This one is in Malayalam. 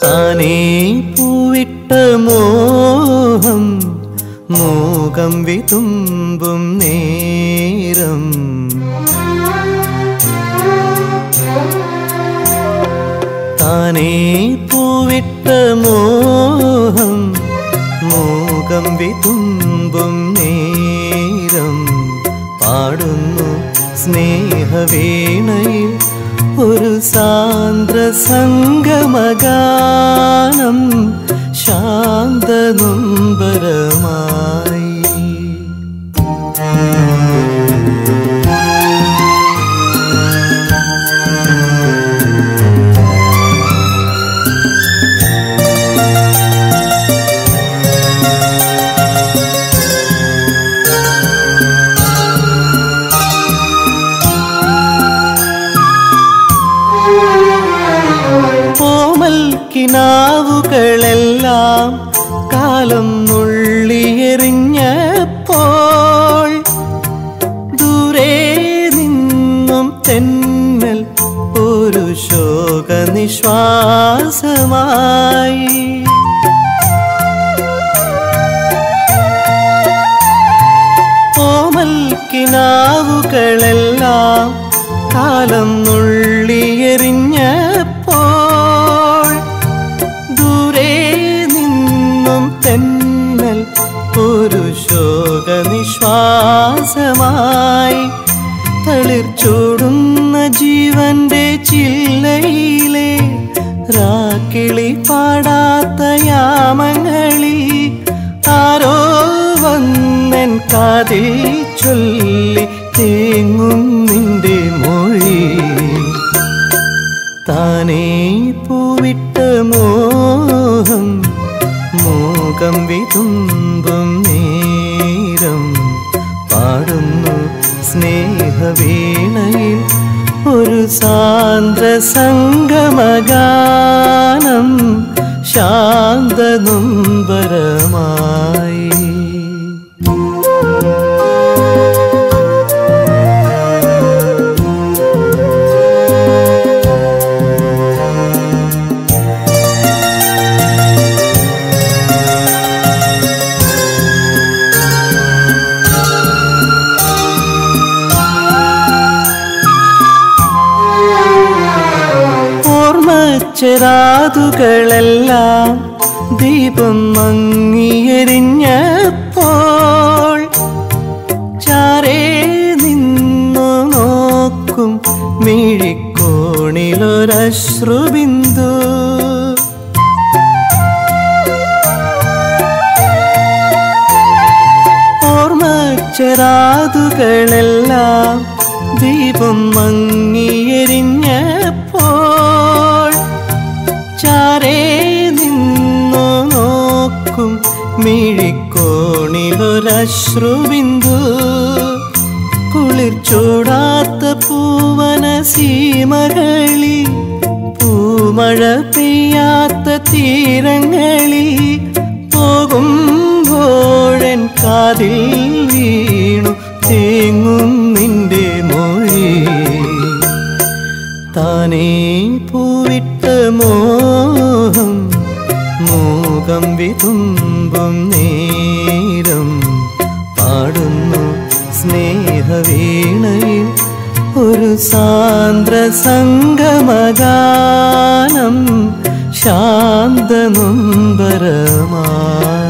താനേ പൂവിട്ട മോഹം മൂകം വിതുമ്പും നേരം താനേ പൂവിട്ട മോഹം മൂകം വിതുമ്പും നേരം പാടുന്നു സ്നേഹവീണയിൽ ഒരു സാന്ദ്ര സംഗമഗാനം ശാന്തനുംബരമായി. കിനാവുകളെല്ലാം കാലം നുള്ളിയെറിഞ്ഞപ്പോൾ ദൂരെ നിന്നും തെന്നൽ ഒരു ശോകനിശ്വാസമായി. കോമൽ കിനാവുകളെല്ലാം കാലം നുള്ളിയെറിഞ്ഞപ്പോൾ ദൂരെ നിന്നും തെന്നൽ ഒരു ശോകനിശ്വാസമായി. തളിർച്ചൂടുന്ന ജീവന്റെ ചില്ലയിലെ രാക്കിളി പാടാത്ത യാമങ്ങളിൽ ആരോ വന്നെൻ കാതിൽ ചൊല്ലി തേങ്ങും നിന്റെ മൊഴി. താനേ പൂവിട്ട മോഹം മൂകം വിതുമ്പും നേരം പാടുന്നു സ്നേഹവീണയിൽ ഒരു സാന്ദ്ര സംഗമഗാനം ശാന്തനുംബരമായി. ചെറാതുകളെല്ലാം ദീപം മങ്ങിയെരിഞ്ഞപ്പോൾ ചാരേ നിന്നു നോക്കും മിഴിക്കോണിലൊരശ്രുബിന്ദു. ഓർമ്മച്ചെറാതുകളെല്ലാം ദീപം മങ്ങിയെരിഞ്ഞപ്പോൾ ചാരേ നിന്നു നോക്കും മിഴിക്കോണിലൊരശ്രുബിന്ദു. കുളിർ ചൂടാത്ത പൂവന സീമകളിൽ പൂമഴ പെയ്യാത്ത തീരങ്ങളിൽ പോകുമ്പോഴൻ കാതിൽ വീണു തേങ്ങും നിന്റെ മൊഴി. താനേ പൂവിട്ട മോഹം മൂകം വിതുമ്പും നേരം പാടുന്നു സ്നേഹവീണയിൽ ഒരു സാന്ദ്ര സംഗമഗാനം ശാന്തനുംബരമായി.